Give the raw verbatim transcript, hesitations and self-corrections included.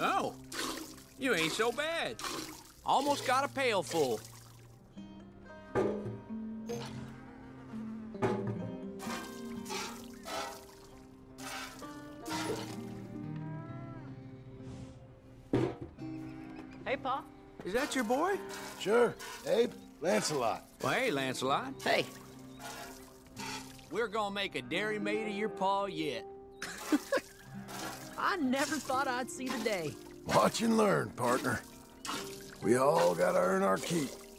Oh, you ain't so bad. Almost got a pail full. Hey, Pa. Is that your boy? Sure. Abe, Lancelot. Well, hey, Lancelot. Hey. We're gonna make a dairy maid of your paw yet. I never thought I'd see the day. Watch and learn, partner. We all gotta earn our keep.